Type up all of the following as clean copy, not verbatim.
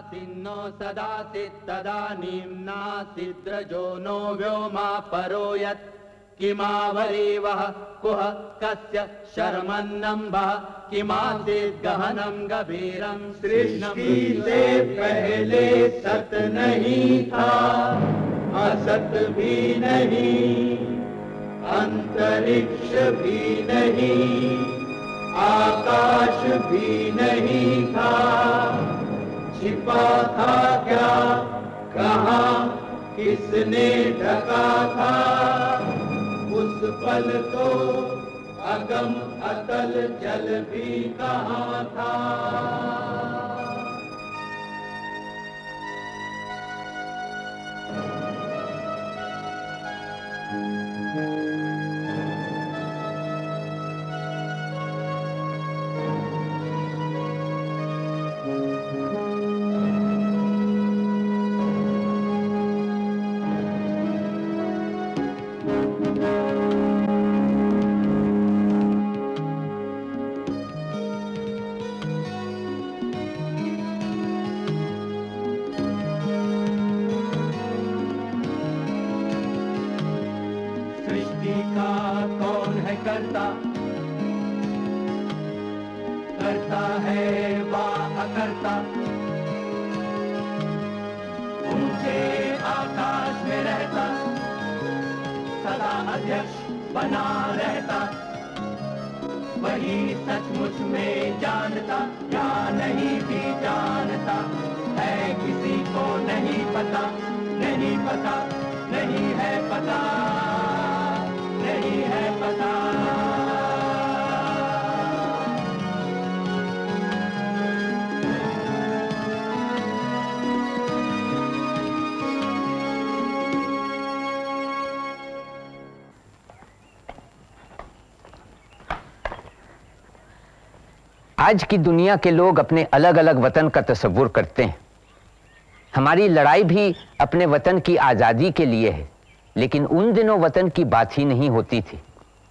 नासिन्नो सदासित् तदानीं नासिद्रजो नो व्योमा परो यत् किमावरीवः कुह कस्य शर्मन्नम्भः किमासीत् गहनं गभीरं सृष्टि से पहले सत नहीं था, असत भी नहीं, अंतरिक्ष भी नहीं, आकाश भी नहीं था। छिपा था क्या, कहाँ, किसने ढका था? उस पल तो अगम अतल जल भी कहाँ था। करता है वा अकर्ता, ऊंचे आकाश में रहता, सदा अध्यक्ष बना रहता, वही सचमुच में जानता या नहीं भी जानता है, किसी को नहीं पता, नहीं पता, नहीं है पता, नहीं है पता। आज की दुनिया के लोग अपने अलग अलग वतन का तस्वुर करते हैं। हमारी लड़ाई भी अपने वतन की आज़ादी के लिए है, लेकिन उन दिनों वतन की बात ही नहीं होती थी।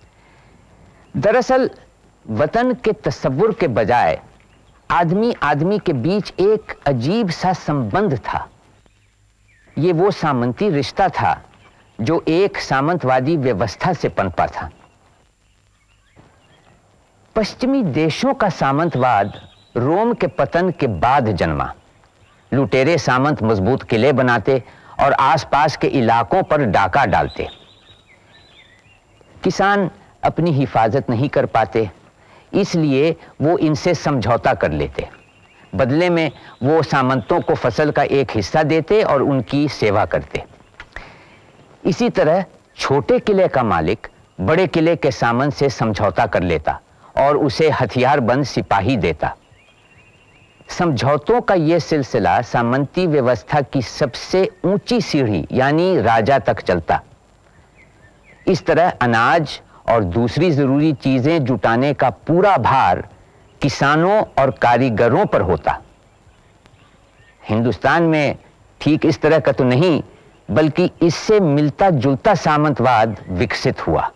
दरअसल वतन के तस्वुर के बजाय आदमी आदमी के बीच एक अजीब सा संबंध था। ये वो सामंती रिश्ता था जो एक सामंतवादी व्यवस्था से पनपा था। पश्चिमी देशों का सामंतवाद रोम के पतन के बाद जन्मा। लुटेरे सामंत मजबूत किले बनाते और आसपास के इलाकों पर डाका डालते। किसान अपनी हिफाजत नहीं कर पाते, इसलिए वो इनसे समझौता कर लेते। बदले में वो सामंतों को फसल का एक हिस्सा देते और उनकी सेवा करते। इसी तरह छोटे किले का मालिक बड़े किले के सामंत से समझौता कर लेता और उसे हथियारबंद सिपाही देता। समझौतों का यह सिलसिला सामंती व्यवस्था की सबसे ऊंची सीढ़ी यानी राजा तक चलता। इस तरह अनाज और दूसरी जरूरी चीजें जुटाने का पूरा भार किसानों और कारीगरों पर होता। हिंदुस्तान में ठीक इस तरह का तो नहीं, बल्कि इससे मिलता जुलता सामंतवाद विकसित हुआ।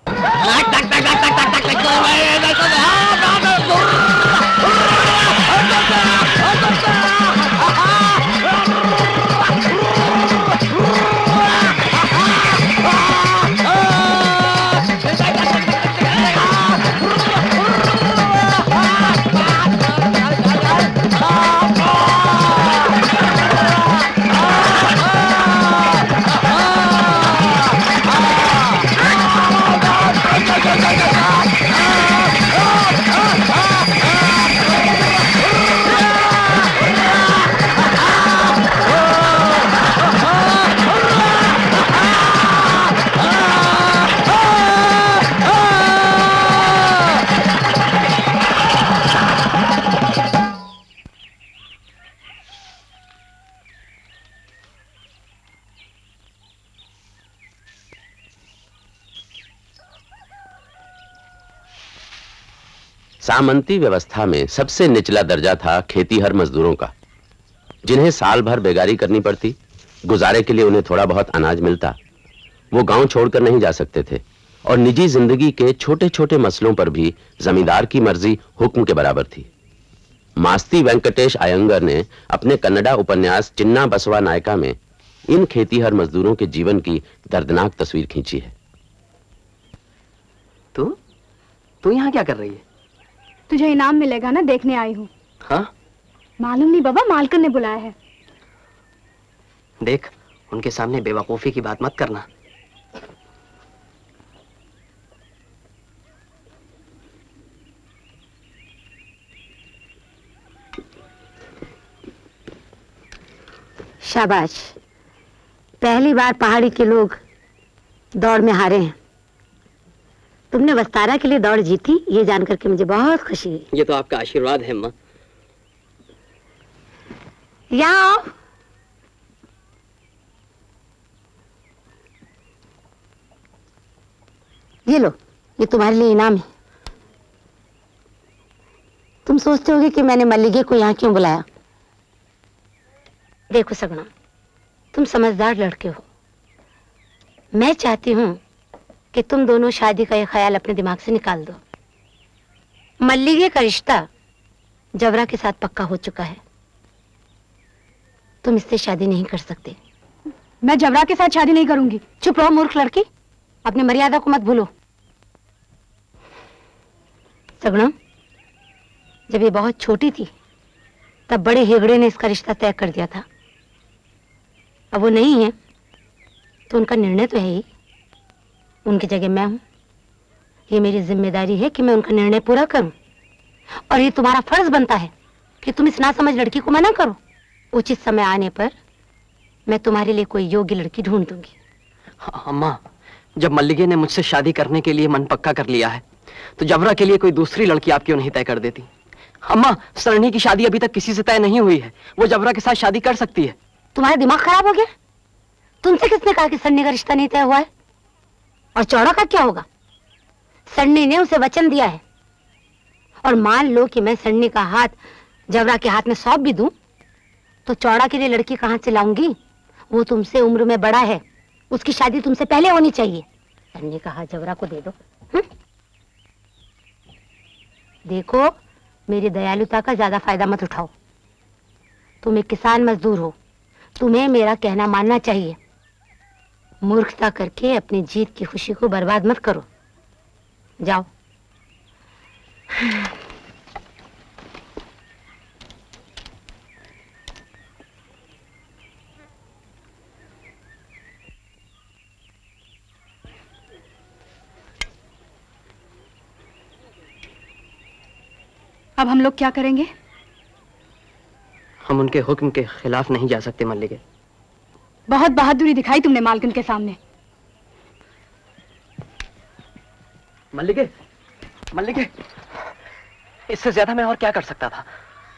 सामंती व्यवस्था में सबसे निचला दर्जा था खेतीहर मजदूरों का, जिन्हें साल भर बेगारी करनी पड़ती। गुजारे के लिए उन्हें थोड़ा बहुत अनाज मिलता। वो गांव छोड़कर नहीं जा सकते थे और निजी जिंदगी के छोटे छोटे मसलों पर भी जमींदार की मर्जी हुक्म के बराबर थी। मास्ती वेंकटेश अयंगर ने अपने कन्नड़ा उपन्यास चिन्ना बसवा नायका में इन खेतीहर मजदूरों के जीवन की दर्दनाक तस्वीर खींची है। तू यहाँ क्या कर रही है? तुझे इनाम मिलेगा ना, देखने आई हूँ। हाँ? मालूम नहीं बाबा, मालकिन ने बुलाया है। देख, उनके सामने बेवकूफी की बात मत करना। शाबाश, पहली बार पहाड़ी के लोग दौड़ में हारे हैं। तुमने वस्तारा के लिए दौड़ जीती, ये जानकर के मुझे बहुत खुशी हुई। ये तो आपका आशीर्वाद है अम्मा। यहाँ आओ। ये लो, ये तुम्हारे लिए इनाम है। तुम सोचते होगे कि मैंने मल्लिके को यहाँ क्यों बुलाया। देखो सगुना, तुम समझदार लड़के हो। मैं चाहती हूँ कि तुम दोनों शादी का ये ख्याल अपने दिमाग से निकाल दो। मल्लिके का रिश्ता जबरा के साथ पक्का हो चुका है। तुम इससे शादी नहीं कर सकते। मैं जबरा के साथ शादी नहीं करूंगी। चुप रहो मूर्ख लड़की, अपनी मर्यादा को मत भूलो। सगुना, जब ये बहुत छोटी थी तब बड़े हेगड़े ने इसका रिश्ता तय कर दिया था। अब वो नहीं है तो उनका निर्णय तो है ही। उनकी जगह मैं हूं। ये मेरी जिम्मेदारी है कि मैं उनका निर्णय पूरा करूं, और ये तुम्हारा फर्ज बनता है कि तुम इस नासमझ लड़की को मना करो। उचित समय आने पर मैं तुम्हारे लिए कोई योग्य लड़की ढूंढ दूंगी। अम्मा, जब मल्लिके ने मुझसे शादी करने के लिए मन पक्का कर लिया है तो जबरा के लिए कोई दूसरी लड़की आप क्यों नहीं तय कर देती? अम्मा, सरणी की शादी अभी तक किसी से तय नहीं हुई है। वो जबरा के साथ शादी कर सकती है। तुम्हारा दिमाग खराब हो गया? तुमसे किसने कहा कि सरणी का रिश्ता नहीं तय हुआ है? और चौड़ा का क्या होगा? सरणी ने उसे वचन दिया है, और मान लो कि मैं सरणी का हाथ जबरा के हाथ में सौंप भी दूं तो चौड़ा के लिए लड़की कहां से लाऊंगी? वो तुमसे उम्र में बड़ा है, उसकी शादी तुमसे पहले होनी चाहिए। सरणी का हाथ जबरा को दे दो। देखो, मेरी दयालुता का ज्यादा फायदा मत उठाओ। तुम एक किसान मजदूर हो, तुम्हें मेरा कहना मानना चाहिए। मूर्खता करके अपनी जीत की खुशी को बर्बाद मत करो। जाओ। अब हम लोग क्या करेंगे? हम उनके हुक्म के खिलाफ नहीं जा सकते मल्लिके। बहुत बहादुरी दिखाई तुमने मालकिन के सामने। मल्लिके, मल्लिके, इससे ज्यादा मैं और क्या कर सकता था?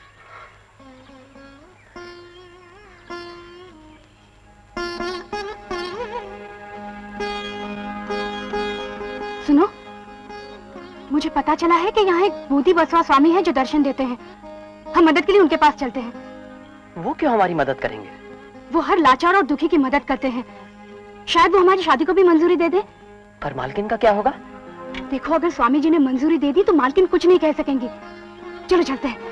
सुनो, मुझे पता चला है कि यहाँ एक बूदी बसवा स्वामी है जो दर्शन देते हैं। हम मदद के लिए उनके पास चलते हैं। वो क्यों हमारी मदद करेंगे? वो हर लाचार और दुखी की मदद करते हैं। शायद वो हमारी शादी को भी मंजूरी दे दे। पर मालकिन का क्या होगा? देखो, अगर स्वामी जी ने मंजूरी दे दी तो मालकिन कुछ नहीं कह सकेंगी। चलो चलते हैं।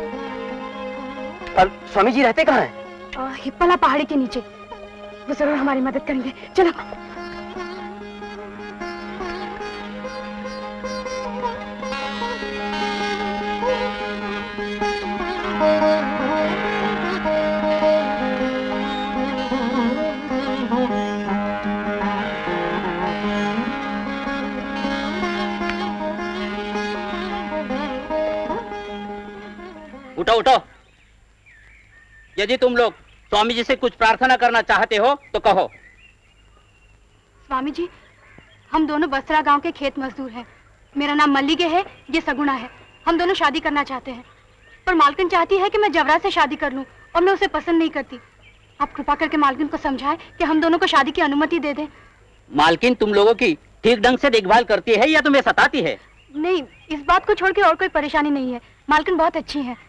पर स्वामी जी रहते कहाँ हैं? हिप्पला पहाड़ी के नीचे। वो जरूर हमारी मदद करेंगे। चलो। उठो उठो। यदि तुम लोग स्वामी जी से कुछ प्रार्थना करना चाहते हो तो कहो। स्वामी जी, हम दोनों बसरा गांव के खेत मजदूर हैं। मेरा नाम मल्लिके है, ये सगुना है। हम दोनों शादी करना चाहते हैं, पर मालकिन चाहती है कि मैं जबरा से शादी कर लूं, और मैं उसे पसंद नहीं करती। आप कृपा करके मालकिन को समझाएं कि हम दोनों को शादी की अनुमति दे दें। मालकिन तुम लोगों की ठीक ढंग से देखभाल करती है या तुम्हें सताती है? नहीं, इस बात को छोड़ के और कोई परेशानी नहीं है। मालकिन बहुत अच्छी है।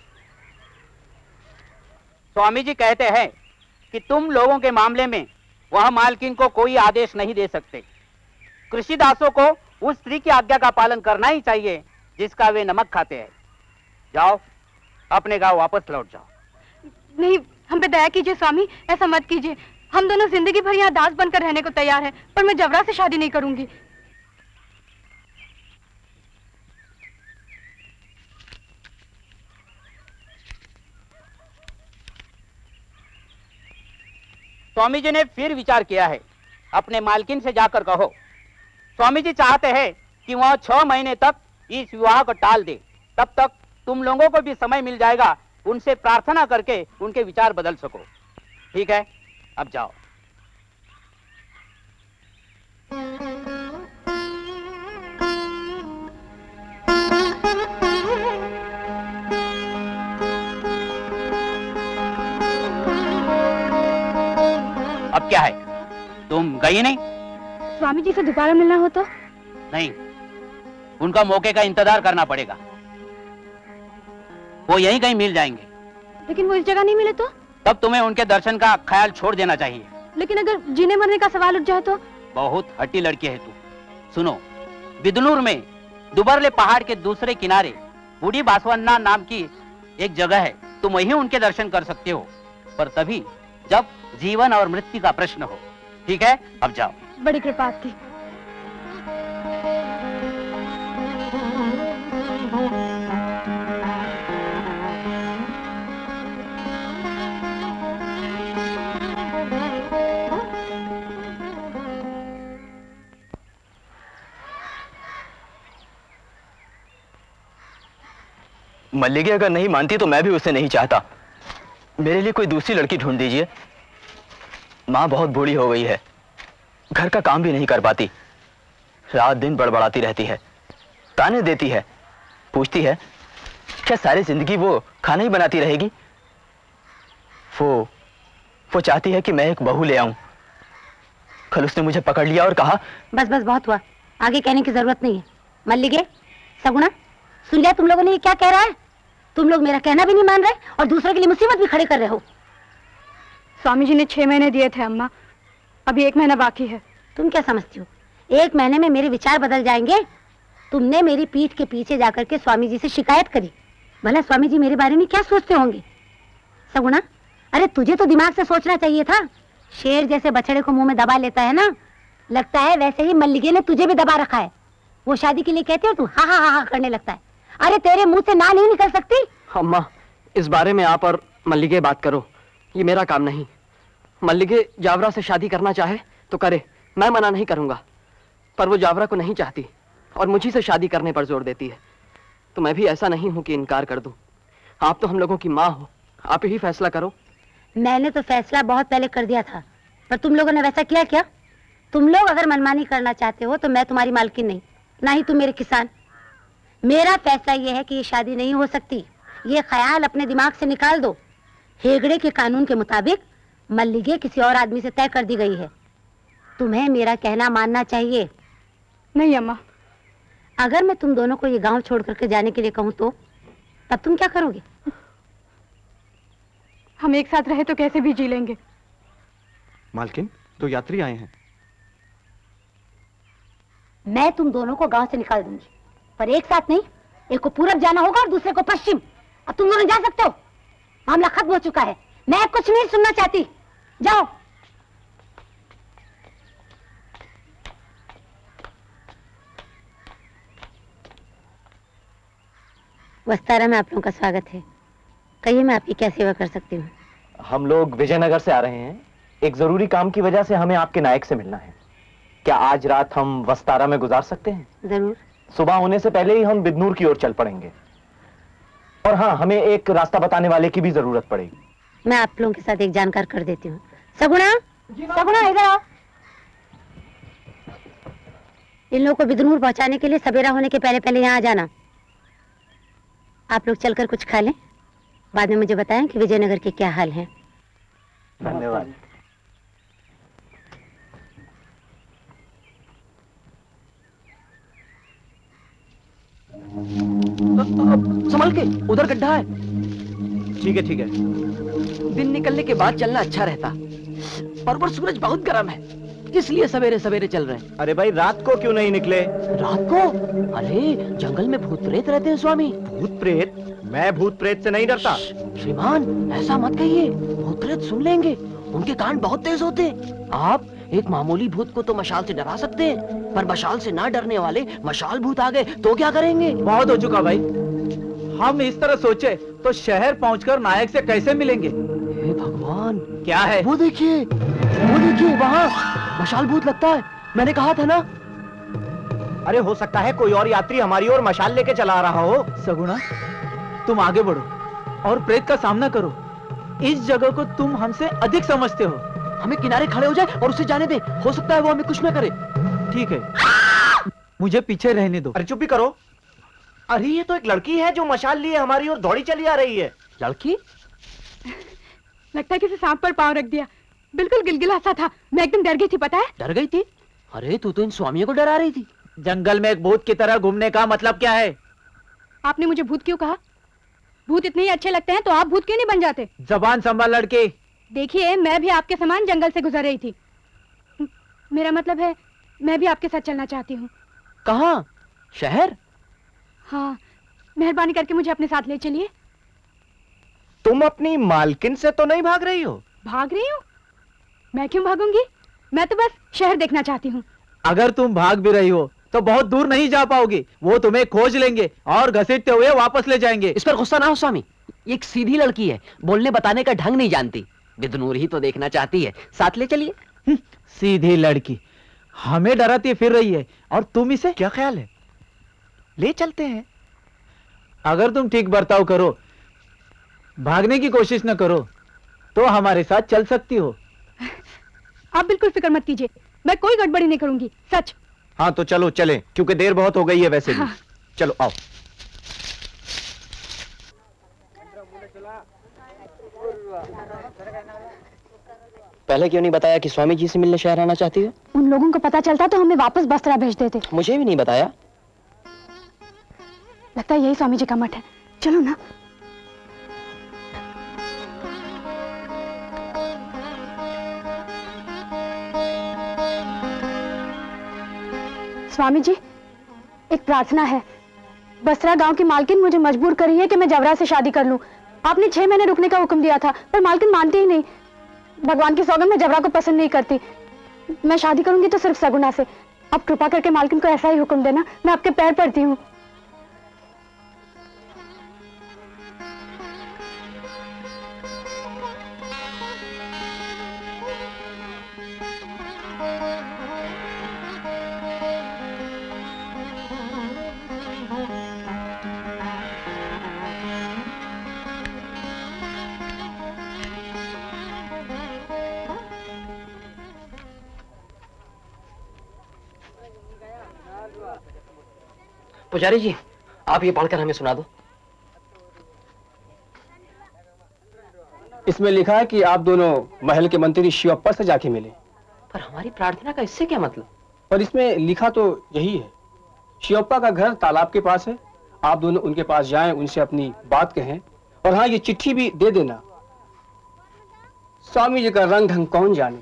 स्वामी जी कहते हैं कि तुम लोगों के मामले में वह मालकिन को कोई आदेश नहीं दे सकते। कृषिदासों को उस स्त्री की आज्ञा का पालन करना ही चाहिए जिसका वे नमक खाते हैं। जाओ, अपने गांव वापस लौट जाओ। नहीं, हम पे दया कीजिए स्वामी, ऐसा मत कीजिए। हम दोनों जिंदगी भर यहाँ दास बनकर रहने को तैयार हैं, पर मैं जबरा से शादी नहीं करूंगी। स्वामी जी ने फिर विचार किया है, अपने मालकिन से जाकर कहो। स्वामी जी चाहते हैं कि वह 6 महीने तक इस विवाह को टाल दे। तब तक तुम लोगों को भी समय मिल जाएगा उनसे प्रार्थना करके उनके विचार बदल सको। ठीक है, अब जाओ। अब क्या है, तुम गई नहीं? स्वामी जी से दोबारा मिलना हो तो? नहीं, उनका मौके का इंतजार करना पड़ेगा। वो यहीं कहीं मिल जाएंगे। लेकिन वो इस जगह नहीं मिले तो? तब तुम्हें उनके दर्शन का ख्याल छोड़ देना चाहिए। लेकिन अगर जीने मरने का सवाल उठ जाए तो? बहुत हट्टी लड़की है तू। सुनो, बिदनूर में दुबरले पहाड़ के दूसरे किनारे बूढ़ी बासवन्ना नाम की एक जगह है। तुम वहीं उनके दर्शन कर सकते हो, पर तभी जब जीवन और मृत्यु का प्रश्न हो। ठीक है, अब जाओ। बड़ी कृपा आपकी। मल्लिके अगर नहीं मानती तो मैं भी उसे नहीं चाहता। मेरे लिए कोई दूसरी लड़की ढूंढ दीजिए। माँ बहुत बूढ़ी हो गई है, घर का काम भी नहीं कर पाती, रात दिन बड़बड़ाती रहती है, ताने देती है, पूछती है क्या सारी जिंदगी वो खाना ही बनाती रहेगी। वो चाहती है कि मैं एक बहू ले आऊं। कल उसने मुझे पकड़ लिया और कहा बस बस बहुत हुआ, आगे कहने की जरूरत नहीं है। मल्लिके, सगुना, सुन लिया तुम लोगों ने ये क्या कह रहा है? तुम लोग मेरा कहना भी नहीं मान रहे और दूसरों के लिए मुसीबत भी खड़े कर रहे हो। स्वामी जी ने 6 महीने दिए थे अम्मा, अभी 1 महीना बाकी है। तुम क्या समझती हो 1 महीने में मेरे विचार बदल जाएंगे? तुमने मेरी पीठ के पीछे जाकर के स्वामी जी से शिकायत करी, भला स्वामी जी मेरे बारे में क्या सोचते होंगे? सगुना, अरे तुझे तो दिमाग से सोचना चाहिए था। शेर जैसे बछड़े को मुंह में दबा लेता है ना, लगता है वैसे ही मल्लिके ने तुझे भी दबा रखा है। वो शादी के लिए कहते हो, तू हा हा हा हा करने लगता है। अरे तेरे मुंह से ना नहीं निकल सकती? अम्मा, इस बारे में आप और मल्लिके बात करो, ये मेरा काम नहीं। मल्लिके जावरा से शादी करना चाहे तो करे, मैं मना नहीं करूंगा, पर वो जावरा को नहीं चाहती और मुझी से शादी करने पर जोर देती है। तो मैं भी ऐसा नहीं हूं कि इनकार कर दूं। आप तो हम लोगों की माँ हो, आप ही फैसला करो। मैंने तो फैसला बहुत पहले कर दिया था, पर तुम लोगों ने वैसा किया क्या? तुम लोग अगर मनमानी करना चाहते हो तो मैं तुम्हारी मालकिन नहीं, ना ही तुम मेरे किसान। मेरा फैसला यह है कि ये शादी नहीं हो सकती। ये ख्याल अपने दिमाग से निकाल दो। हेगड़े के कानून के मुताबिक मल्लिके किसी और आदमी से तय कर दी गई है। तुम्हें मेरा कहना मानना चाहिए। नहीं अम्मा। अगर मैं तुम दोनों को ये गांव छोड़ करके जाने के लिए कहूँ तो तब तुम क्या करोगे? हम एक साथ रहे तो कैसे भी जी लेंगे। मालकिन, तो यात्री आए हैं। मैं तुम दोनों को गांव से निकाल दूंगी, पर एक साथ नहीं। एक को पूरब जाना होगा और दूसरे को पश्चिम। अब तुम दोनों जा सकते हो, मामला खत्म हो चुका है। मैं कुछ नहीं सुनना चाहती, जाओ। वस्तारा में आप लोगों का स्वागत है। कहिए, मैं आपकी क्या सेवा कर सकती हूँ? हम लोग विजयनगर से आ रहे हैं। एक जरूरी काम की वजह से हमें आपके नायक से मिलना है। क्या आज रात हम वस्तारा में गुजार सकते हैं? जरूर। सुबह होने से पहले ही हम बिदनूर की ओर चल पड़ेंगे। और हाँ, हमें एक रास्ता बताने वाले की भी जरूरत पड़ेगी। मैं आप लोगों के साथ एक जानकार कर देती हूँ। सगुना, सगुना इधर आओ। इन लोगों को बिदनूर पहुंचाने के लिए सवेरा होने के पहले पहले यहाँ आ जाना। आप लोग चलकर कुछ खा लें, बाद में मुझे बताएं कि विजयनगर के क्या हाल है। धन्यवाद। संभल के, उधर गड्ढा है। ठीक है ठीक है। दिन निकलने के बाद चलना अच्छा रहता। और ऊपर सूरज बहुत गर्म है, इसलिए सवेरे सवेरे चल रहे हैं। अरे भाई रात को क्यों नहीं निकले? रात को? अरे जंगल में भूत प्रेत रहते हैं स्वामी। भूत प्रेत? मैं भूत प्रेत से नहीं डरता। श्रीमान ऐसा मत कहिए, भूत प्रेत सुन लेंगे, उनके कान बहुत तेज होते हैं। आप एक मामूली भूत को तो मशाल से डरा सकते हैं, पर मशाल से ना डरने वाले मशाल भूत आ गए तो क्या करेंगे? बहुत हो चुका भाई, हम इस तरह सोचे तो शहर पहुंचकर नायक से कैसे मिलेंगे? हे भगवान, क्या है? वो देखिए वहाँ मशाल भूत लगता है, मैंने कहा था ना। अरे हो सकता है कोई और यात्री हमारी ओर मशाल लेके चला रहा हो। सगुणा, तुम आगे बढ़ो और प्रेत का सामना करो। इस जगह को तुम हमसे अधिक समझते हो। हमें किनारे खड़े हो जाए और उसे जाने दे, हो सकता है वो हमें कुछ न करे। ठीक है, मुझे पीछे रहने दो। अरे चुप ही करो। अरे ये तो एक लड़की है जो मशाल लिए हमारी ओर दौड़ी चली आ रही है। लड़की? लगता है किसी सांप पर पांव रख दिया, बिल्कुल गिलगिला सा था, मैं एकदम डर गई थी। पता है? डर गई थी? अरे तू तो इन स्वामियों को डरा रही थी। जंगल में एक भूत की तरह घूमने का मतलब क्या है? आपने मुझे भूत क्यों कहा? भूत इतने ही अच्छे लगते हैं तो आप भूत क्यों नहीं बन जाते? जबान संभाल लड़के। देखिए मैं भी आपके समान जंगल से गुजर रही थी, मेरा मतलब है मैं भी आपके साथ चलना चाहती हूँ। कहाँ? शहर? हाँ, मेहरबानी करके मुझे अपने साथ ले चलिए। तुम अपनी मालकिन से तो नहीं भाग रही हो? भाग रही हूँ? मैं क्यों भागूंगी? मैं तो बस शहर देखना चाहती हूँ। अगर तुम भाग भी रही हो तो बहुत दूर नहीं जा पाओगी, वो तुम्हें खोज लेंगे और घसीटते हुए वापस ले जाएंगे। इस पर गुस्सा ना हो स्वामी, एक सीधी लड़की है, बोलने बताने का ढंग नहीं जानती, बिदनूर ही तो देखना चाहती है, साथ ले चलिए। सीधी लड़की हमें डराती फिर रही है और तुम इसे? क्या ख्याल है, ले चलते हैं। अगर तुम ठीक बर्ताव करो, भागने की कोशिश न करो, तो हमारे साथ चल सकती हो। आप बिल्कुल फिक्र मत कीजिए, मैं कोई गड़बड़ी नहीं करूंगी, सच। हाँ तो चलो चलें, क्योंकि देर बहुत हो गई है वैसे भी। हाँ। चलो आओ। पहले क्यों नहीं बताया कि स्वामी जी से मिलने शहर आना चाहती है? उन लोगों को पता चलता तो हमें वापस बस्तरा भेज देते। मुझे भी नहीं बताया। लगता है यही स्वामी जी का मठ है, चलो ना। स्वामी जी, एक प्रार्थना है। बसरा गांव की मालकिन मुझे मजबूर करी है कि मैं जवरा से शादी कर लूं। आपने 6 महीने रुकने का हुक्म दिया था, पर मालकिन मानती ही नहीं। भगवान की सौगंध, मैं जवरा को पसंद नहीं करती। मैं शादी करूंगी तो सिर्फ सगुना से। आप कृपा करके मालकिन को ऐसा ही हुक्म देना, मैं आपके पैर पड़ती हूँ। पुजारी जी, आप ये पढ़कर हमें सुना दो। इसमें लिखा है कि आप दोनों महल के मंत्री शिवप्पा से जाके मिले। पर हमारी प्रार्थना का इससे क्या मतलब? पर इसमें लिखा तो यही है। शिवप्पा का घर तालाब के पास है, आप दोनों उनके पास जाएं, उनसे अपनी बात कहें, और हाँ ये चिट्ठी भी दे देना। स्वामी जी का रंग ढंग कौन जाने।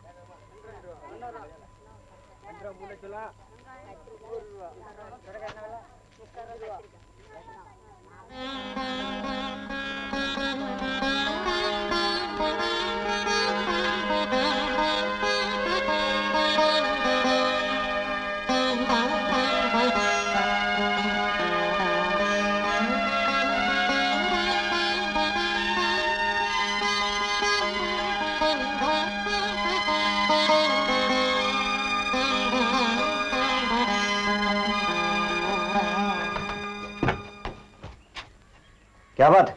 क्या बात?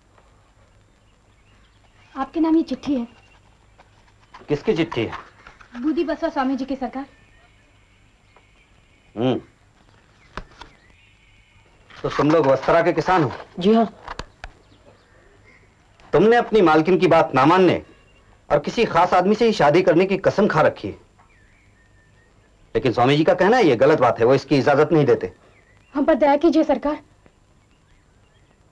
आपके नाम ये चिट्ठी है। किसकी चिट्ठी है? बूदी बसवा स्वामी जी की सरकार। तो तुम लोग वस्त्रा के किसान हो? जी हाँ। तुमने अपनी मालकिन की बात ना मानने और किसी खास आदमी से ही शादी करने की कसम खा रखी है, लेकिन स्वामी जी का कहना है ये गलत बात है, वो इसकी इजाजत नहीं देते। हम पर दया कीजिए सरकार।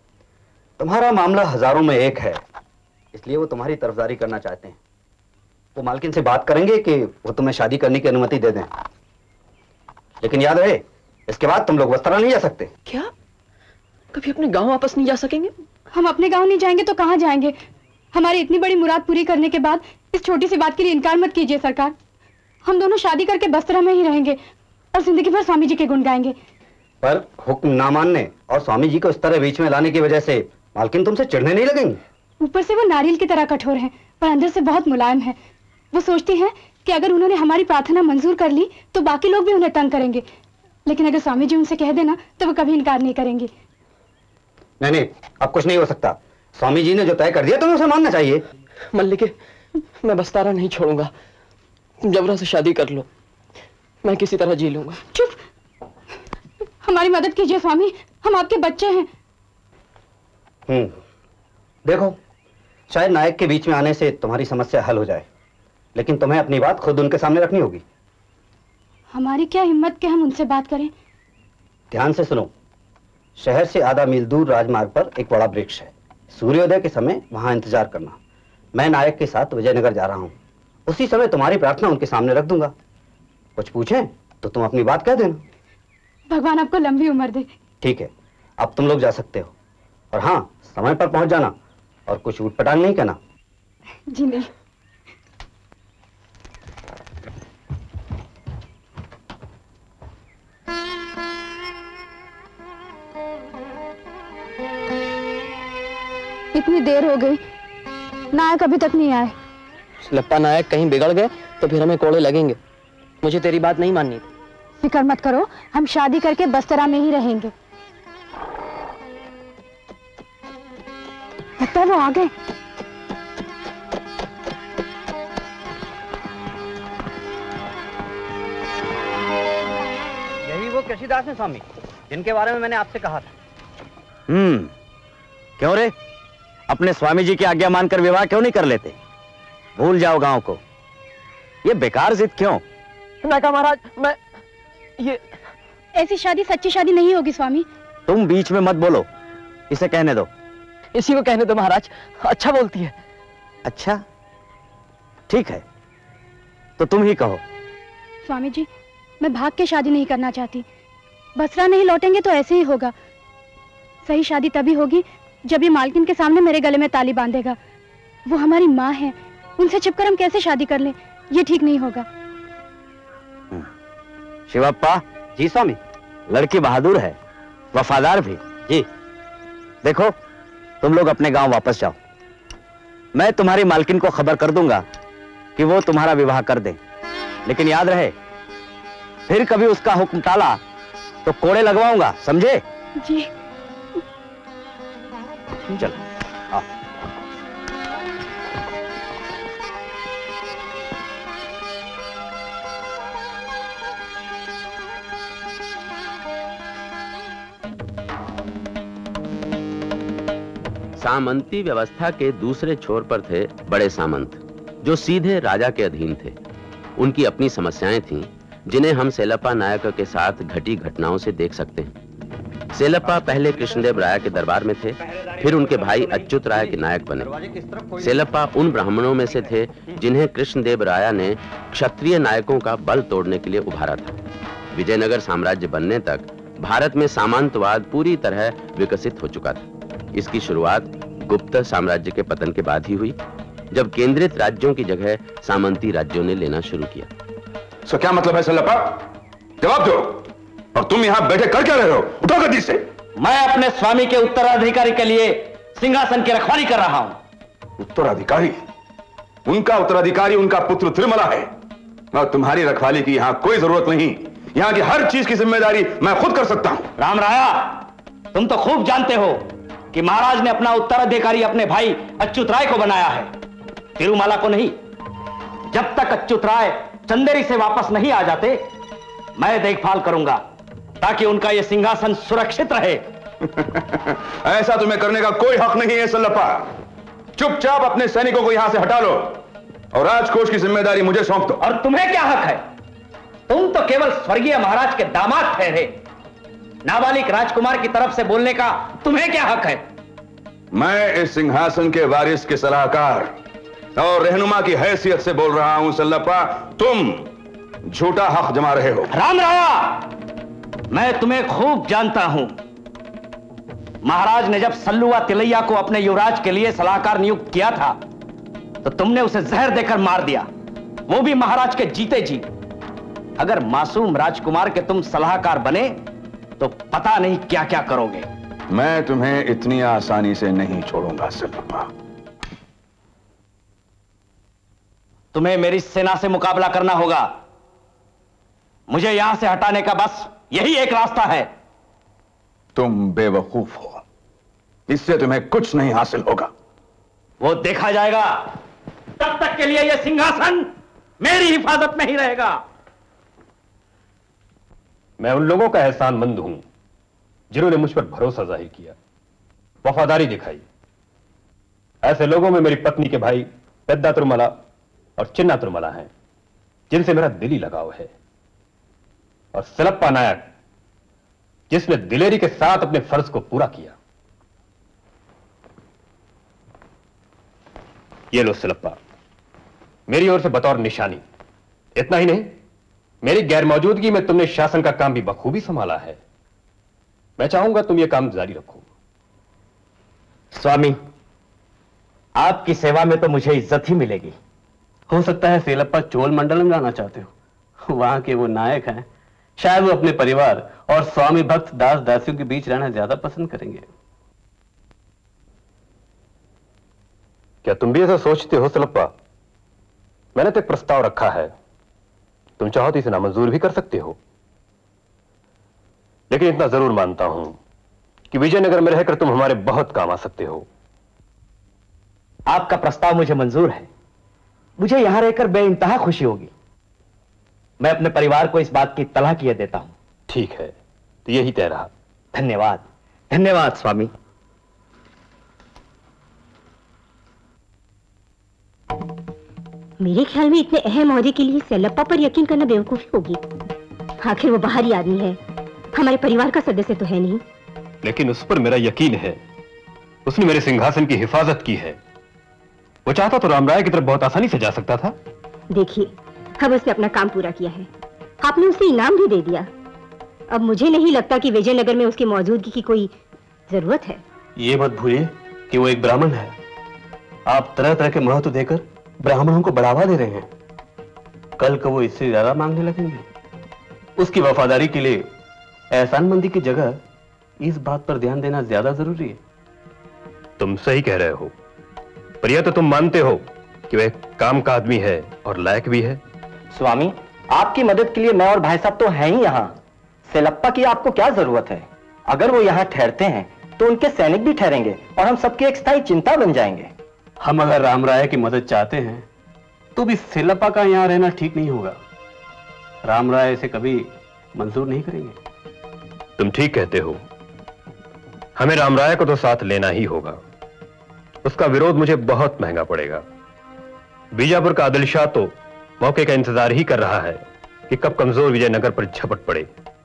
तुम्हारा मामला हजारों में एक है, इसलिए वो तुम्हारी तरफदारी करना चाहते हैं। वो मालकिन से बात करेंगे कि वो तुम्हें शादी करने की अनुमति दे दें। लेकिन याद रहे, इसके बाद तुम लोग वस्त्रा नहीं जा सकते। क्या? कभी अपने गांव वापस नहीं जा सकेंगे? हम अपने गांव नहीं जाएंगे तो कहाँ जाएंगे? हमारी इतनी बड़ी मुराद पूरी करने के बाद इस छोटी सी बात के लिए इनकार मत कीजिए सरकार। हम दोनों शादी करके बस्तरा में ही रहेंगे और जिंदगी भर स्वामी जी के गुण गाएंगे। पर हुक्म ना मानने और स्वामी जी को इस तरह बीच में लाने की वजह से मालकिन तुमसे चिढ़ने नहीं लगेंगी? ऊपर से वो नारियल की तरह कठोर हैं, पर अंदर से बहुत मुलायम है। वो सोचती हैं कि अगर उन्होंने हमारी प्रार्थना मंजूर कर ली तो बाकी लोग भी उन्हें तंग करेंगे, लेकिन अगर स्वामी जी उनसे कह देना तो वो कभी इनकार नहीं करेंगी। नहीं, अब कुछ नहीं हो सकता। स्वामी जी ने जो तय कर दिया तुम्हें उसे मानना चाहिए। मल्लिके, मैं बस्तारा नहीं छोड़ूंगा। तुम जबरा से शादी कर लो, मैं किसी तरह जी लूंगा। चुप, हमारी मदद कीजिए स्वामी, हम आपके बच्चे हैं। देखो, शायद नायक के बीच में आने से तुम्हारी समस्या हल हो जाए, लेकिन तुम्हें अपनी बात खुद उनके सामने रखनी होगी। हमारी क्या हिम्मत कि हम उनसे बात करें। ध्यान से सुनो, शहर से आधा मील दूर राजमार्ग पर एक बड़ा वृक्ष है। सूर्योदय के समय वहां इंतजार करना। मैं नायक के साथ विजयनगर जा रहा हूं। उसी समय तुम्हारी प्रार्थना उनके सामने रख दूंगा। कुछ पूछें तो तुम अपनी बात कह देना। भगवान आपको लंबी उम्र दे। ठीक है, अब तुम लोग जा सकते हो। और हाँ, समय पर पहुंच जाना और कुछ उटपटांग नहीं कहना। जी नहीं। इतनी देर हो गई, नायक अभी तक नहीं आए। लप्पा नायक कहीं बिगड़ गए तो फिर हमें कोड़े लगेंगे। मुझे तेरी बात नहीं माननी। फिक्र मत करो, हम शादी करके बस्तरा में ही रहेंगे। लगता है वो आ गए। यही वो कृषिदास है स्वामी, जिनके बारे में मैंने आपसे कहा था। क्यों रे, अपने स्वामी जी की आज्ञा मानकर विवाह क्यों नहीं कर लेते? भूल जाओ गांव को। ये बेकार जिद क्यों? महाराज, मैं ये ऐसी शादी सच्ची शादी नहीं होगी स्वामी। तुम बीच में मत बोलो, इसे कहने दो। इसी को कहने दो महाराज, अच्छा बोलती है। अच्छा, ठीक है, तो तुम ही कहो। स्वामी जी, मैं भाग के शादी नहीं करना चाहती। बसरा नहीं लौटेंगे तो ऐसे ही होगा। सही शादी तभी होगी जब ये मालकिन के सामने मेरे गले में ताली बांधेगा। वो हमारी माँ है, उनसे छिपकर हम कैसे शादी कर लें? ये ठीक नहीं होगा। शिवप्पा जी स्वामी। लड़की बहादुर है, वफादार भी। जी। देखो, तुम लोग अपने गांव वापस जाओ। मैं तुम्हारी मालकिन को खबर कर दूंगा कि वो तुम्हारा विवाह कर दे। लेकिन याद रहे, फिर कभी उसका हुक्म टाला तो कोड़े लगवाऊंगा, समझे? जी। चलो, आओ। सामंती व्यवस्था के दूसरे छोर पर थे बड़े सामंत, जो सीधे राजा के अधीन थे। उनकी अपनी समस्याएं थीं, जिन्हें हम सेलप्पा नायक के साथ घटी घटनाओं से देख सकते हैं। सेलप्पा पहले कृष्णदेव राय के दरबार में थे, फिर उनके भाई अच्युत राय के नायक बने। सेलप्पा उन ब्राह्मणों में से थे जिन्हें कृष्णदेव राय ने क्षत्रिय नायकों का बल तोड़ने के लिए उभारा था। विजयनगर साम्राज्य बनने तक भारत में सामंतवाद पूरी तरह विकसित हो चुका था। इसकी शुरुआत गुप्त साम्राज्य के पतन के बाद ही हुई, जब केंद्रित राज्यों की जगह सामंती राज्यों ने लेना शुरू किया। सो क्या मतलब है सेलप्पा? जवाब दो। और तुम यहाँ बैठे कर क्या रहे हो? उठो गद्दी से। मैं अपने स्वामी के उत्तराधिकारी के लिए सिंहासन की रखवाली कर रहा हूं। उत्तराधिकारी? उनका उत्तराधिकारी उनका पुत्र तिरुमला है, और तुम्हारी रखवाली की यहाँ कोई जरूरत नहीं। यहाँ की हर चीज की जिम्मेदारी मैं खुद कर सकता हूं। राम राया, तुम तो खूब जानते हो कि महाराज ने अपना उत्तराधिकारी अपने भाई अच्युत राय को बनाया है, तिरुमाला को नहीं। जब तक अच्युत राय चंदेरी से वापस नहीं आ जाते, मैं देखभाल करूंगा ताकि उनका यह सिंहासन सुरक्षित रहे। ऐसा तुम्हें करने का कोई हक नहीं है सेलप्पा। चुपचाप अपने सैनिकों को यहां से हटा लो और राजकोष की जिम्मेदारी मुझे सौंप दो। और तुम्हें क्या हक है? तुम तो केवल स्वर्गीय महाराज के दामाद ठहरे। नाबालिग राजकुमार की तरफ से बोलने का तुम्हें क्या हक है? मैं इस सिंहासन के वारिस के सलाहकार और रहनुमा की हैसियत से बोल रहा हूं सल्लप्पा, तुम झूठा हक जमा रहे हो। राम राया, मैं तुम्हें खूब जानता हूं। महाराज ने जब सल्लुआ तिलैया को अपने युवराज के लिए सलाहकार नियुक्त किया था तो तुमने उसे जहर देकर मार दिया, वो भी महाराज के जीते जी। अगर मासूम राजकुमार के तुम सलाहकार बने तो पता नहीं क्या क्या करोगे। मैं तुम्हें इतनी आसानी से नहीं छोड़ूंगा सल्लप्पा। तुम्हें मेरी सेना से मुकाबला करना होगा। मुझे यहां से हटाने का बस यही एक रास्ता है। तुम बेवकूफ हो, इससे तुम्हें कुछ नहीं हासिल होगा। वो देखा जाएगा। तब तक के लिए यह सिंहासन मेरी हिफाजत में ही रहेगा। मैं उन लोगों का एहसानमंद हूं जिन्होंने मुझ पर भरोसा जाहिर किया, वफादारी दिखाई। ऐसे लोगों में मेरी पत्नी के भाई पेद्दा तिरुमला और चिन्ना तिरुमला हैं, जिनसे मेरा दिली लगाव है, और सिलप्पा नायक, जिसने दिलेरी के साथ अपने फर्ज को पूरा किया। ये लो सिलप्पा, मेरी ओर से बतौर निशानी। इतना ही नहीं, मेरी गैर मौजूदगी में तुमने शासन का काम भी बखूबी संभाला है। मैं चाहूंगा तुम यह काम जारी रखो। स्वामी, आपकी सेवा में तो मुझे इज्जत ही मिलेगी। हो सकता है सेलप्पा चोल मंडल में जाना चाहते हो। वहां के वो नायक हैं, शायद वो अपने परिवार और स्वामी भक्त दास दासियों के बीच रहना ज्यादा पसंद करेंगे। क्या तुम भी ऐसा सोचते हो सिलप्पा? मैंने तो एक प्रस्ताव रखा है, तुम चाहो तो इसे नामंजूर भी कर सकते हो। लेकिन इतना जरूर मानता हूं कि विजयनगर में रहकर तुम हमारे बहुत काम आ सकते हो। आपका प्रस्ताव मुझे मंजूर है। मुझे यहां रहकर बेइंतहा खुशी होगी। मैं अपने परिवार को इस बात की इत्तला किए देता हूं। ठीक है, तो यही तय रहा। धन्यवाद, धन्यवाद स्वामी। मेरे ख्याल में इतने अहम ओहदे के लिए सेलप्पा पर यकीन करना बेवकूफी होगी। आखिर वो बाहरी आदमी है, हमारे परिवार का सदस्य तो है नहीं। लेकिन उस पर मेरा यकीन है, उसने मेरे सिंहासन की हिफाजत की है। वो चाहता तो रामराय की तरफ बहुत आसानी से जा सकता था। देखिए, अब उसने अपना काम पूरा किया है, आपने उसे इनाम भी दे दिया। अब मुझे नहीं लगता कि विजयनगर में उसकी मौजूदगी की कोई जरूरत है। ये मत भूलिए कि वो एक ब्राह्मण है। आप तरह तरह के महत्व देकर ब्राह्मणों को बढ़ावा दे रहे हैं। कल को वो इससे ज्यादा मांगने लगेंगे। उसकी वफादारी के लिए एहसानमंदी की जगह इस बात पर ध्यान देना ज्यादा जरूरी है। तुम सही कह रहे हो, पर यह तो तुम मानते हो कि वह काम का आदमी है और लायक भी है। स्वामी, आपकी मदद के लिए मैं और भाई साहब तो हैं ही यहाँ। सेलप्पा की आपको क्या जरूरत है? अगर वो यहाँ ठहरते हैं तो उनके सैनिक भी ठहरेंगे और हम सबकी एक स्थायी चिंता बन जाएंगे। हम अगर रामराय की मदद चाहते हैं तो भी सेलप्पा का यहाँ रहना ठीक नहीं होगा। रामराय इसे कभी मंजूर नहीं करेंगे। तुम ठीक कहते हो, हमें रामराय को तो साथ लेना ही होगा। उसका विरोध मुझे बहुत महंगा पड़ेगा। बीजापुर का आदिल शाह तो मौके का इंतजार ही कर रहा है कि कब कमजोर विजयनगर पर झपट पड़े।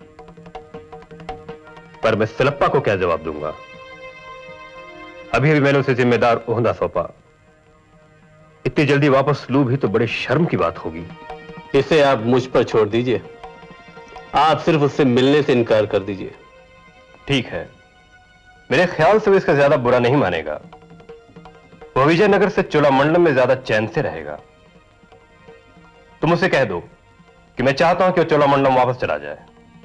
पर मैं सिलप्पा को क्या जवाब दूंगा? अभी अभी मैंने उसे जिम्मेदार ओहदा सौंपा। इतनी जल्दी वापस लूं भी तो बड़े शर्म की बात होगी। इसे आप मुझ पर छोड़ दीजिए। आप सिर्फ उससे मिलने से इनकार कर दीजिए। ठीक है, मेरे ख्याल से वो इसका ज्यादा बुरा नहीं मानेगा। वो विजयनगर से चोलामंडलम में ज्यादा चैन से रहेगा। तुम उसे कह दो कि मैं चाहता हूं कि वो चोलामंडलम वापस चला जाए।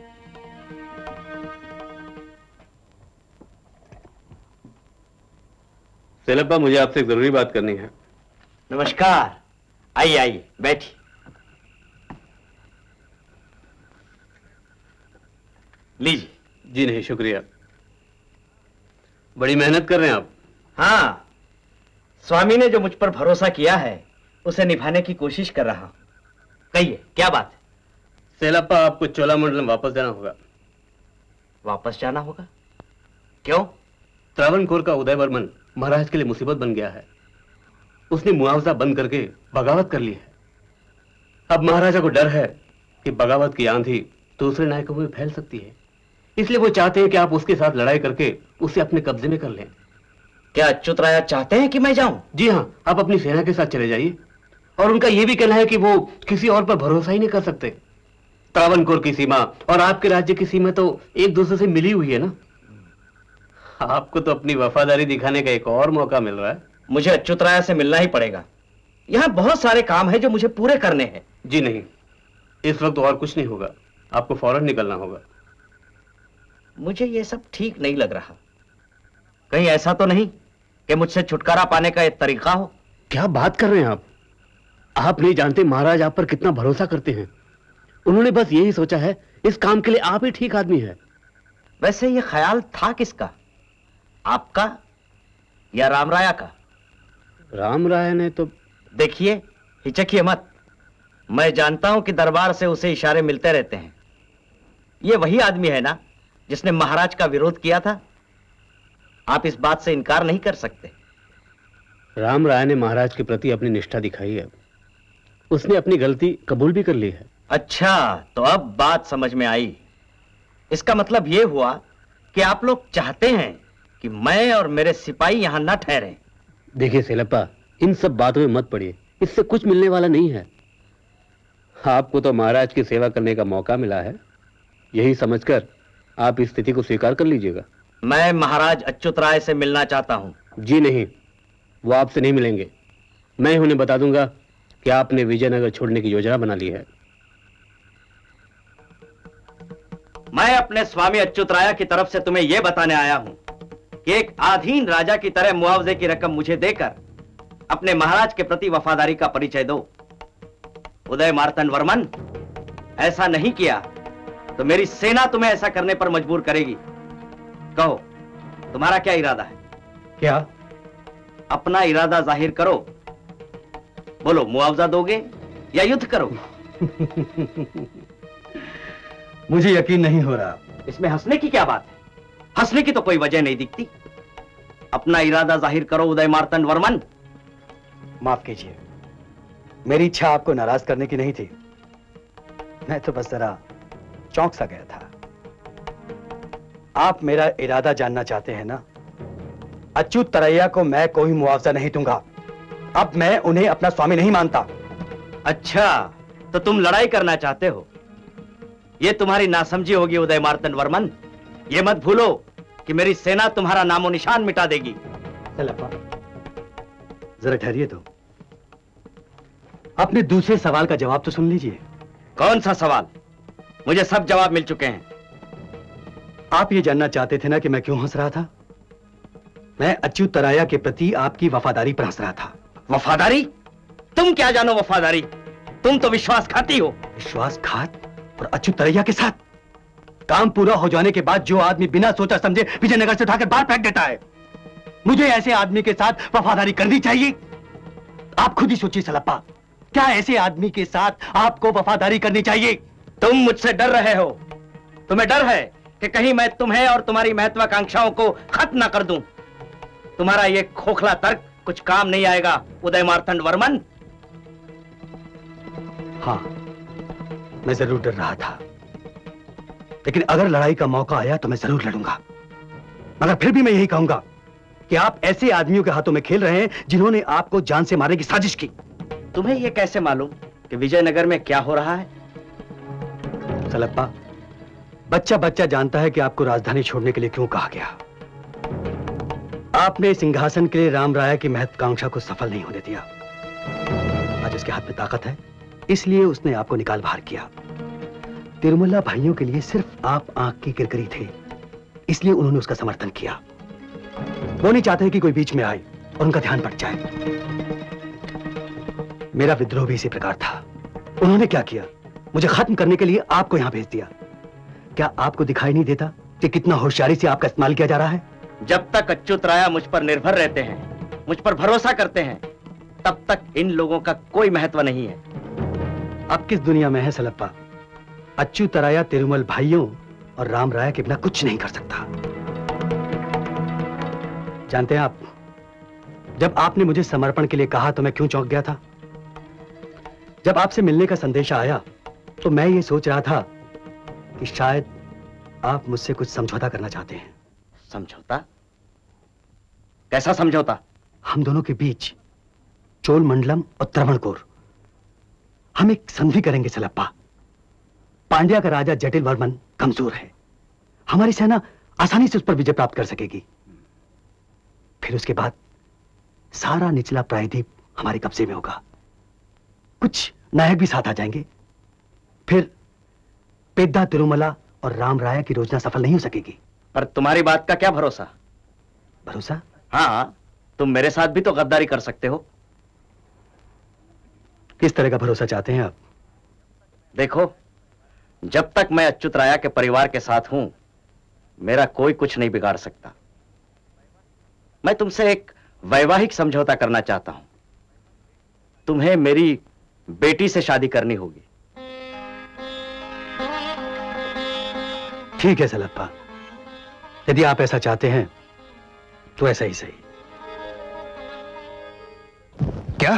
सेलप्पा, मुझे आपसे एक जरूरी बात करनी है। नमस्कार, आइए आइए बैठिए। लीजिए। जी नहीं, शुक्रिया। बड़ी मेहनत कर रहे हैं आप। हाँ, स्वामी ने जो मुझ पर भरोसा किया है उसे निभाने की कोशिश कर रहा हूं। कहिए, क्या बात है? सेलप्पा, आपको चोलामंडलम वापस जाना होगा। वापस जाना होगा? क्यों? त्रावणकोर का उदयवर्मन महाराज के लिए मुसीबत बन गया है। उसने मुआवजा बंद करके बगावत कर ली है। अब महाराजा को डर है कि बगावत की आंधी दूसरे नायकों में फैल सकती है। इसलिए वो चाहते हैं कि आप उसके साथ लड़ाई करके उसे अपने कब्जे में कर लें। क्या अच्युतराया चाहते हैं कि मैं जाऊं? जी हाँ, आप अपनी सेना के साथ चले जाइए। और उनका यह भी कहना है कि वो किसी और पर भरोसा ही नहीं कर सकते। त्रावणकोर की सीमा और आपके राज्य की सीमा तो एक दूसरे से मिली हुई है ना। आपको तो अपनी वफादारी दिखाने का एक और मौका मिल रहा है। मुझे अच्युतराया से मिलना ही पड़ेगा। यहाँ बहुत सारे काम हैं जो मुझे पूरे करने हैं। जी नहीं, इस वक्त और कुछ नहीं होगा, आपको फौरन निकलना होगा। मुझे ये सब ठीक नहीं लग रहा। कहीं ऐसा तो नहीं कि मुझसे छुटकारा पाने का एक तरीका हो? क्या बात कर रहे हैं आप? आप नहीं जानते महाराज आप पर कितना भरोसा करते हैं। उन्होंने बस यही सोचा है इस काम के लिए आप ही ठीक आदमी है। वैसे ये ख्याल था किसका, आपका या रामराया का? रामराया ने तो। देखिए, हिचकिए मत। मैं जानता हूं कि दरबार से उसे इशारे मिलते रहते हैं। ये वही आदमी है ना जिसने महाराज का विरोध किया था? आप इस बात से इनकार नहीं कर सकते। रामराय ने महाराज के प्रति अपनी निष्ठा दिखाई है। उसने अपनी गलती कबूल भी कर ली है। अच्छा, तो अब बात समझ में आई। इसका मतलब यह हुआ कि आप लोग चाहते हैं कि मैं और मेरे सिपाही यहां न ठहरें। देखिए सेलप्पा, इन सब बातों में मत पड़िए, इससे कुछ मिलने वाला नहीं है। आपको तो महाराज की सेवा करने का मौका मिला है, यही समझकर आप इस स्थिति को स्वीकार कर लीजिएगा। मैं महाराज अच्युतराय से मिलना चाहता हूं। जी नहीं, वो आपसे नहीं मिलेंगे। मैं उन्हें बता दूंगा कि आपने विजयनगर छोड़ने की योजना बना ली है। मैं अपने स्वामी अच्युतराय की तरफ से तुम्हें यह बताने आया हूं कि एक आधीन राजा की तरह मुआवजे की रकम मुझे देकर अपने महाराज के प्रति वफादारी का परिचय दो। उदय मार्तंड वर्मन, ऐसा नहीं किया तो मेरी सेना तुम्हें ऐसा करने पर मजबूर करेगी। कहो, तुम्हारा क्या इरादा है? क्या? अपना इरादा जाहिर करो। बोलो, मुआवजा दोगे या युद्ध करोगे? मुझे यकीन नहीं हो रहा। इसमें हंसने की क्या बात है? हंसने की तो कोई वजह नहीं दिखती। अपना इरादा जाहिर करो उदय मार्तंड वर्मन। माफ कीजिए, मेरी इच्छा आपको नाराज करने की नहीं थी। मैं तो बस जरा चौंक सा गया था। आप मेरा इरादा जानना चाहते हैं ना? अच्युतराय को मैं कोई मुआवजा नहीं दूंगा। अब मैं उन्हें अपना स्वामी नहीं मानता। अच्छा, तो तुम लड़ाई करना चाहते हो? यह तुम्हारी नासमझी होगी उदय मार्तंड वर्मन। यह मत भूलो कि मेरी सेना तुम्हारा नामो निशान मिटा देगी। जरा ठहरिए तो। अपने दूसरे सवाल का जवाब तो सुन लीजिए। कौन सा सवाल? मुझे सब जवाब मिल चुके हैं। आप ये जानना चाहते थे ना कि मैं क्यों हंस रहा था? मैं अच्युतराय के प्रति आपकी वफादारी पर हंस रहा था। वफादारी? तुम क्या जानो वफादारी? तुम तो विश्वासघाती हो। विश्वासघात? और अच्युतराय के साथ? काम पूरा हो जाने के बाद जो आदमी बिना सोचा समझे विजयनगर से उठाकर बाहर फेंक देता है, मुझे ऐसे आदमी के साथ वफादारी करनी चाहिए? आप खुद ही सोचिए सलप्पा, क्या ऐसे आदमी के साथ आपको वफादारी करनी चाहिए? तुम मुझसे डर रहे हो। तुम्हें डर है कि कहीं मैं तुम्हें और तुम्हारी महत्वाकांक्षाओं को खत्म ना कर दूं। तुम्हारा यह खोखला तर्क कुछ काम नहीं आएगा उदय मार्तंड वर्मन। हाँ, मैं जरूर डर रहा था, लेकिन अगर लड़ाई का मौका आया तो मैं जरूर लड़ूंगा। मगर फिर भी मैं यही कहूंगा कि आप ऐसे आदमियों के हाथों में खेल रहे हैं जिन्होंने आपको जान से मारने की साजिश की। तुम्हें यह कैसे मालूम कि विजयनगर में क्या हो रहा है? सलप्पा, बच्चा बच्चा जानता है कि आपको राजधानी छोड़ने के लिए क्यों कहा गया। आपने सिंहासन के लिए रामराय की महत्वाकांक्षा को सफल नहीं होने दिया। आज उसके हाथ में ताकत है, इसलिए उसने आपको निकाल बाहर किया। तिरुमला भाइयों के लिए सिर्फ आप आंख की किरकिरी थे, इसलिए उन्होंने उसका समर्थन किया। वो नहीं चाहते कि कोई बीच में आए और उनका ध्यान भटक जाए। मेरा विद्रोह भी इसी प्रकार था। उन्होंने क्या किया? मुझे खत्म करने के लिए आपको यहां भेज दिया। क्या आपको दिखाई नहीं देता कि कितना होशियारी से आपका इस्तेमाल किया जा रहा है? जब तक अच्युतराय मुझ पर निर्भर रहते हैं, मुझ पर भरोसा करते हैं, तब तक इन लोगों का कोई महत्व नहीं है। अब किस दुनिया में है सलप्पा? अच्युतराय तिरुमल भाइयों और रामराय के बिना कुछ नहीं कर सकता। जानते हैं आप, जब आपने मुझे समर्पण के लिए कहा तो मैं क्यों चौंक गया था? जब आपसे मिलने का संदेश आया तो मैं ये सोच रहा था कि शायद आप मुझसे कुछ समझौता करना चाहते हैं। समझौता? कैसा समझौता? हम दोनों के बीच चोल मंडलम और त्रावणकोर, हम एक संधि करेंगे सलप्पा। पांड्या का राजा जटिल वर्मन कमजोर है, हमारी सेना आसानी से उस पर विजय प्राप्त कर सकेगी। फिर उसके बाद सारा निचला प्रायद्वीप हमारे कब्जे में होगा। कुछ नायक भी साथ आ जाएंगे। फिर पेद्दा तिरुमला और राम राया की योजना सफल नहीं हो सकेगी। पर तुम्हारी बात का क्या भरोसा? भरोसा? हाँ, तुम मेरे साथ भी तो गद्दारी कर सकते हो। किस तरह का भरोसा चाहते हैं आप? देखो, जब तक मैं अच्युत राया के परिवार के साथ हूं, मेरा कोई कुछ नहीं बिगाड़ सकता। मैं तुमसे एक वैवाहिक समझौता करना चाहता हूं। तुम्हें मेरी बेटी से शादी करनी होगी। ठीक है सलप्पा, यदि आप ऐसा चाहते हैं तो ऐसा ही सही। क्या?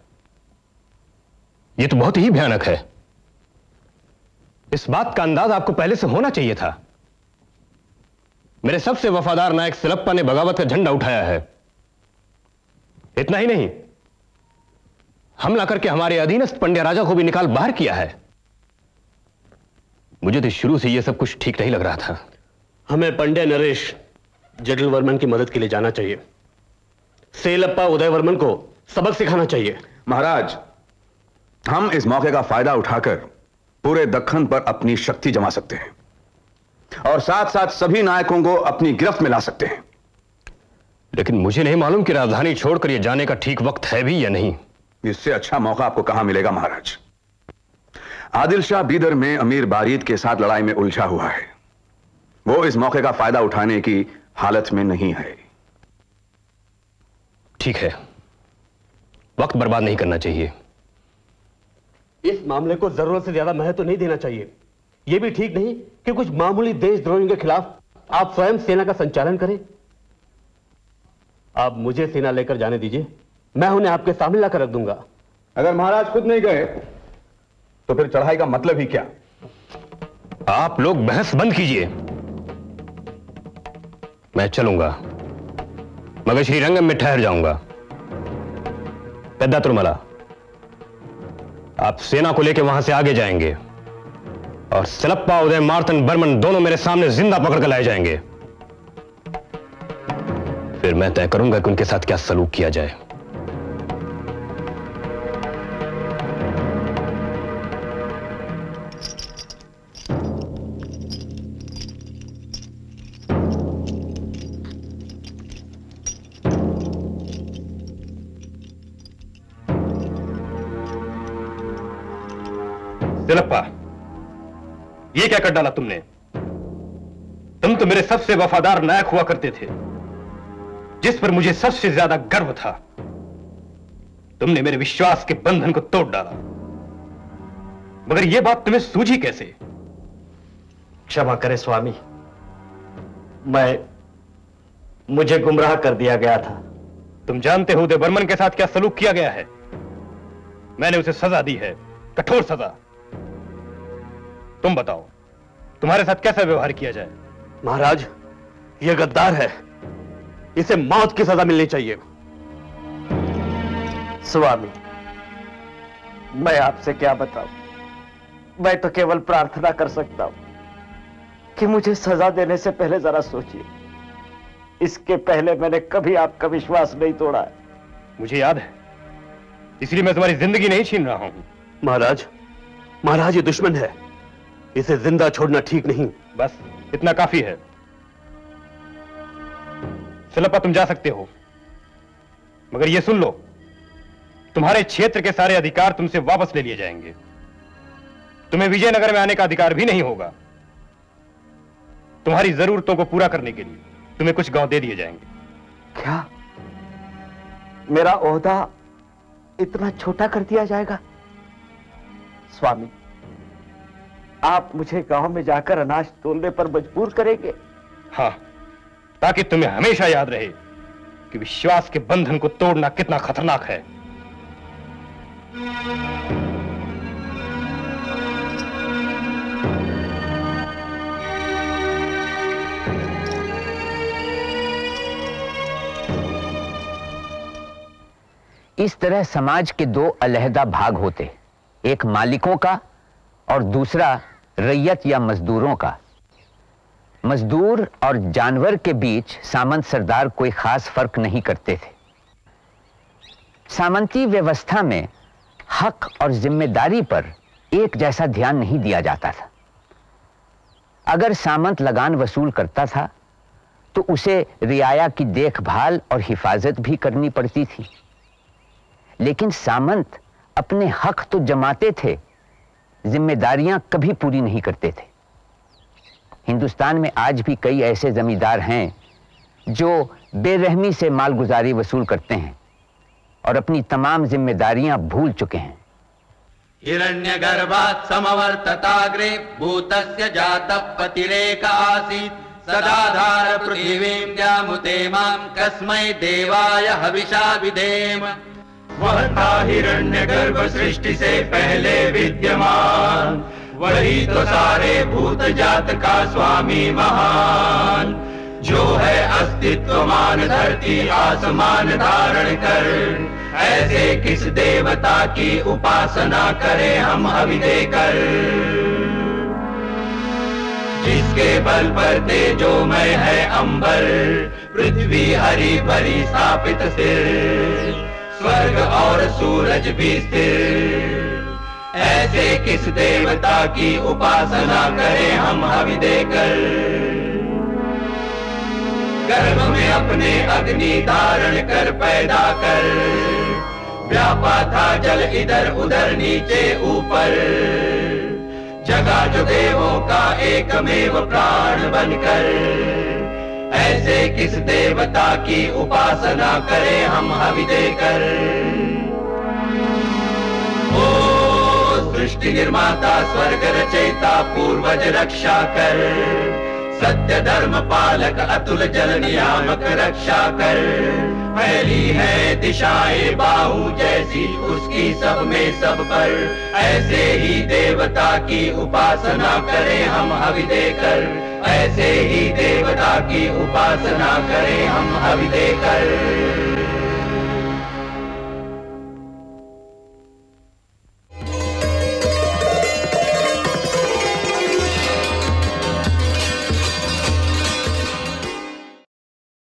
यह तो बहुत ही भयानक है। इस बात का अंदाज आपको पहले से होना चाहिए था। मेरे सबसे वफादार नायक सिलप्पा ने बगावत का झंडा उठाया है। इतना ही नहीं, हमला करके हमारे अधीनस्थ पंड्या राजा को भी निकाल बाहर किया है। मुझे तो शुरू से यह सब कुछ ठीक नहीं लग रहा था। हमें पंड्या नरेश जटिल वर्मन की मदद के लिए जाना चाहिए। सेलप्पा उदय वर्मन को सबक सिखाना चाहिए। महाराज, हम इस मौके का फायदा उठाकर पूरे दक्खन पर अपनी शक्ति जमा सकते हैं और साथ साथ सभी नायकों को अपनी गिरफ्त में ला सकते हैं। लेकिन मुझे नहीं मालूम कि राजधानी छोड़कर यह जाने का ठीक वक्त है भी या नहीं। इससे अच्छा मौका आपको कहां मिलेगा महाराज। आदिल शाह बीदर में अमीर बारीद के साथ लड़ाई में उलझा हुआ है। वो इस मौके का फायदा उठाने की हालत में नहीं है। ठीक है, वक्त बर्बाद नहीं करना चाहिए। इस मामले को जरूरत से ज्यादा महत्व नहीं देना चाहिए। यह भी ठीक नहीं कि कुछ मामूली देशद्रोहियों के खिलाफ आप स्वयं सेना का संचालन करें। आप मुझे सेना लेकर जाने दीजिए, मैं उन्हें आपके सामने लाकर रख दूंगा। अगर महाराज खुद नहीं गए तो फिर चढ़ाई का मतलब ही क्या? आप लोग बहस बंद कीजिए। मैं चलूंगा, मगर श्रीरंगम में ठहर जाऊंगा। पेद्दा तिरुमला, आप सेना को लेकर वहां से आगे जाएंगे और सिलप्पा उदय मार्तन बर्मन दोनों मेरे सामने जिंदा पकड़ कर लाए जाएंगे। फिर मैं तय करूंगा कि उनके साथ क्या सलूक किया जाए। सिलप्पा, ये क्या कर डाला तुमने? तुम तो मेरे सबसे वफादार नायक हुआ करते थे, जिस पर मुझे सबसे ज्यादा गर्व था। तुमने मेरे विश्वास के बंधन को तोड़ डाला। मगर यह बात तुम्हें सूझी कैसे? क्षमा करें स्वामी, मुझे गुमराह कर दिया गया था। तुम जानते हो उदय वर्मन के साथ क्या सलूक किया गया है? मैंने उसे सजा दी है, कठोर सजा। तुम बताओ, तुम्हारे साथ कैसा व्यवहार किया जाए? महाराज, यह गद्दार है, इसे मौत की सजा मिलनी चाहिए। स्वामी, मैं आपसे क्या बताऊं? मैं तो केवल प्रार्थना कर सकता हूं कि मुझे सजा देने से पहले जरा सोचिए। इसके पहले मैंने कभी आपका विश्वास नहीं तोड़ा है। मुझे याद है, इसलिए मैं तुम्हारी जिंदगी नहीं छीन रहा हूं। महाराज ये दुश्मन है, इसे जिंदा छोड़ना ठीक नहीं। बस इतना काफी है। सिलप्पा, तुम जा सकते हो, मगर यह सुन लो, तुम्हारे क्षेत्र के सारे अधिकार तुमसे वापस ले लिए जाएंगे। तुम्हें विजयनगर में आने का अधिकार भी नहीं होगा। तुम्हारी जरूरतों को पूरा करने के लिए तुम्हें कुछ गांव दे दिए जाएंगे। क्या मेरा ओहदा इतना छोटा कर दिया जाएगा? स्वामी, आप मुझे गांव में जाकर अनाज तोलने पर मजबूर करेंगे? हाँ, ताकि तुम्हें हमेशा याद रहे कि विश्वास के बंधन को तोड़ना कितना खतरनाक है। जिस तरह समाज के दो अलहदा भाग होते, एक मालिकों का और दूसरा रैयत या मजदूरों का। मजदूर और जानवर के बीच सामंत सरदार कोई खास फर्क नहीं करते थे। सामंती व्यवस्था में हक और जिम्मेदारी पर एक जैसा ध्यान नहीं दिया जाता था। अगर सामंत लगान वसूल करता था तो उसे रियाया की देखभाल और हिफाजत भी करनी पड़ती थी, लेकिन सामंत अपने हक तो जमाते थे, जिम्मेदारियां कभी पूरी नहीं करते थे। हिंदुस्तान में आज भी कई ऐसे जमींदार हैं जो बेरहमी से मालगुजारी वसूल करते हैं और अपनी तमाम जिम्मेदारियां भूल चुके हैं। हिरण्यगर्भात् समवर्तताग्रे भूतस्य जातः पतिरेक आसीत् सदाधार पृथिवीं द्यामुते मां कस्मै देवाय हविषा विधेम। वह था हिरण्यगर्भ सृष्टि से पहले विद्यमान, वही तो सारे भूत जात का स्वामी महान, जो है अस्तित्वमान धरती आसमान धारण कर। ऐसे किस देवता की उपासना करें हम हवि देकर, जिसके बल पर तेजोमय है अंबर, पृथ्वी हरी भरी स्थापित स्थिर, स्वर्ग और सूरज भी स्थिर। ऐसे किस देवता की उपासना करें हम हवि देकर। गर्भ में अपने अग्नि धारण कर पैदा कर, व्यापा था जल इधर उधर नीचे ऊपर, जगा जो देवों का एकमेव प्राण बनकर। ऐसे किस देवता की उपासना करें हम हवि देकर। ओ सृष्टि निर्माता स्वर्ग रचयिता पूर्वज रक्षा कर, सत्य धर्म पालक अतुल जल नियामक रक्षा कर। फैली है दिशाएं बाहु जैसी उसकी सब में सब पर, ऐसे ही देवता की उपासना करें हम हवि देकर। ऐसे ही देवता की उपासना करें हम हवि देकर।